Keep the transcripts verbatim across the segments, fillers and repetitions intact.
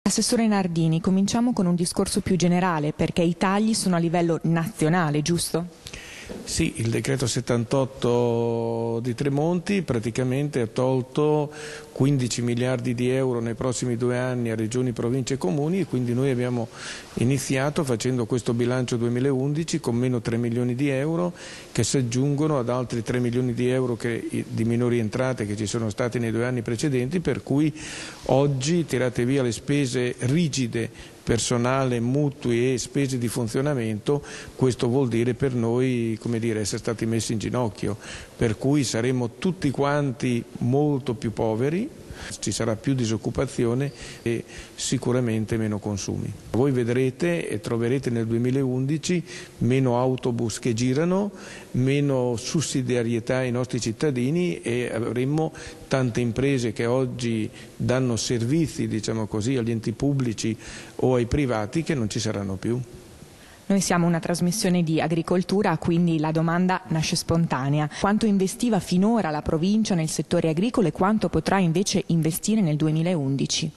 Assessore Nardini, cominciamo con un discorso più generale, perché i tagli sono a livello nazionale, giusto? Sì, il decreto settantotto di Tremonti praticamente ha tolto quindici miliardi di euro nei prossimi due anni a regioni, province e comuni, e quindi noi abbiamo iniziato facendo questo bilancio duemilaundici con meno tre milioni di euro che si aggiungono ad altri tre milioni di euro che, di minori entrate che ci sono stati nei due anni precedenti, per cui oggi tirate via le spese rigide, personale, mutui e spese di funzionamento, questo vuol dire per noi, come dire, essere stati messi in ginocchio, per cui saremo tutti quanti molto più poveri, ci sarà più disoccupazione e sicuramente meno consumi. Voi vedrete e troverete nel duemilaundici meno autobus che girano, meno sussidiarietà ai nostri cittadini e avremo tante imprese che oggi danno servizi, diciamo così, agli enti pubblici o ai privati che non ci saranno più. Noi siamo una trasmissione di agricoltura, quindi la domanda nasce spontanea. Quanto investiva finora la provincia nel settore agricolo e quanto potrà invece investire nel duemilaundici?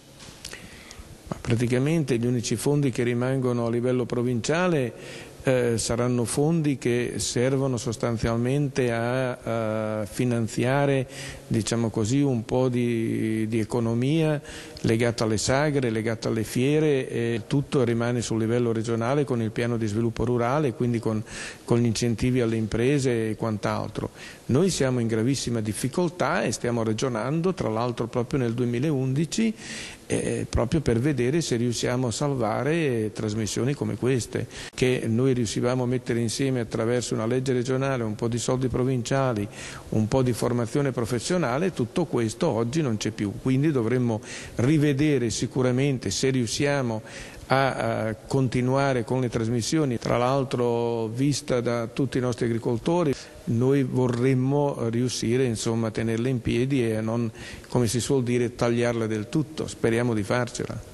Praticamente gli unici fondi che rimangono a livello provinciale eh, saranno fondi che servono sostanzialmente a, a finanziare, diciamo così, un po' di, di economia legata alle sagre, legata alle fiere, e tutto rimane sul livello regionale con il piano di sviluppo rurale, quindi con, con gli incentivi alle imprese e quant'altro. Noi siamo in gravissima difficoltà e stiamo ragionando, tra l'altro proprio nel duemilaundici, eh, proprio per vedere se riusciamo a salvare trasmissioni come queste, che noi riuscivamo a mettere insieme attraverso una legge regionale, un po' di soldi provinciali, un po' di formazione professionale. Tutto questo oggi non c'è più, quindi dovremmo rivedere sicuramente se riusciamo a, a continuare con le trasmissioni, tra l'altro vista da tutti i nostri agricoltori. Noi vorremmo riuscire, insomma, a tenerle in piedi e a non, come si suol dire, tagliarle del tutto. Speriamo di farcela.